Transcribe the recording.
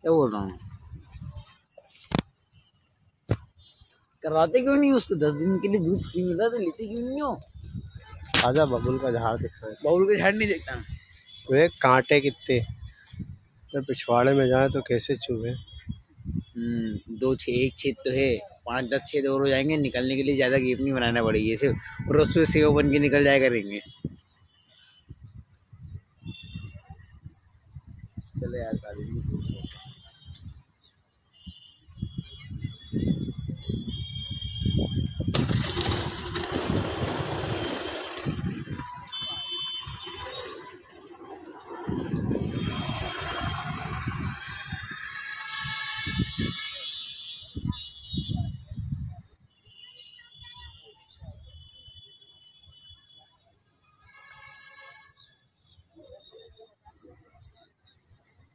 क्या बोल रहा हूँ, करवाते क्यों नहीं उसको? 10 दिन के लिए दूध फ्री मिला तो लेते क्यों नहीं हो? आजा, बबुल का झाड़ दिख रहा है। बाउल के झाड़ नहीं देखता मैं। वे कांटे कितने, जब पिछवाड़े में जाए तो कैसे चुभे। दो छेद, एक छेद तो है, 5-10 छेद और हो जाएंगे। निकलने के लिए ज्यादा गैप नहीं बनाना पड़ेगी, ऐसे रस्सों से सेव बन के निकल जाया करेंगे। चलो यार,